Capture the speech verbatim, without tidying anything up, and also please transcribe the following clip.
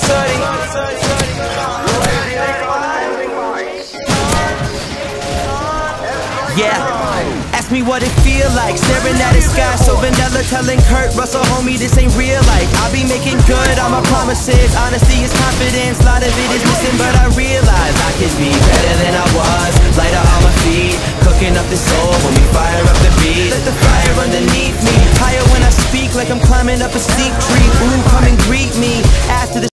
Yeah, ask me what it feel like, staring at the sky so vanilla, telling Kurt Russell, homie, this ain't real life. I'll be making good on my promises, honesty is confidence, a lot of it is missing, but I realize I could be better than I was, lighter on my feet, cooking up the soul when we fire up the beat. Let the fire underneath me, higher when I speak like I'm climbing up a steep tree. Ooh, come and greet me after the